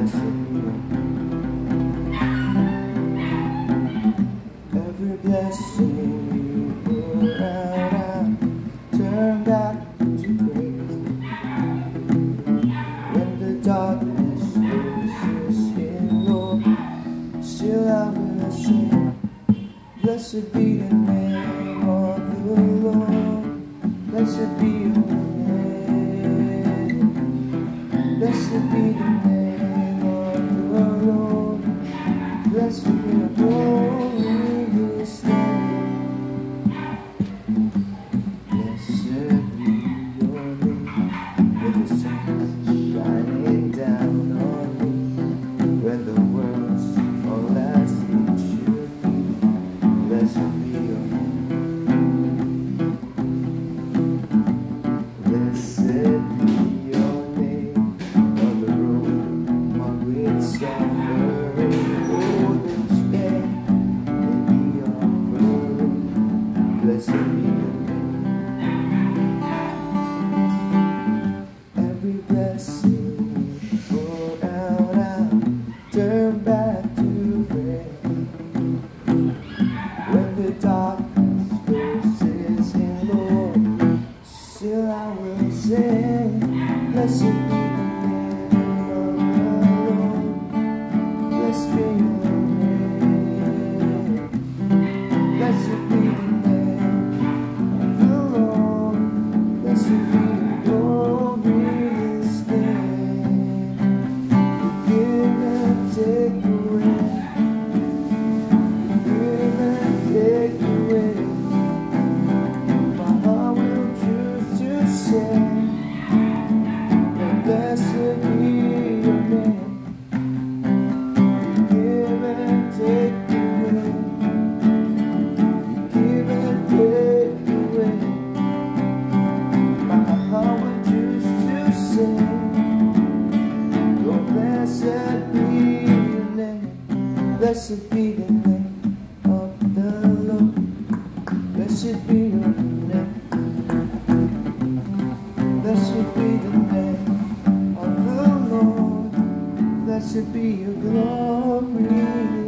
Every blessing you pour out, I turn back to praise. When the darkness closes in, Lord, still I will sing. Blessed be the name of the Lord. Blessed be your name. Blessed be the name of the Lord. Blessed be your glorious name. Blessed be your name. When the sun's shining down on me, when the world's all as it should be. Blessed be your name. Blessed be your name. On the road marked with suffering, oh, despair may be offering. Blessed be your name. Every blessing you pour out, I'll turn back to rain. When the darkness closes in, Lord, still I will sing. Blessed be the name of the Lord. Blessed be your name. Blessed be the name of the Lord. Blessed be your glorious name. You give and take away. Take away. My heart will choose to sing. And blessed be your name. You give and take away. You give and take away. My heart will choose to sing. Oh, blessed be your name. Blessed be the name of the Lord. Blessed be your name. Blessed be the name of the Lord. Blessed be your glory.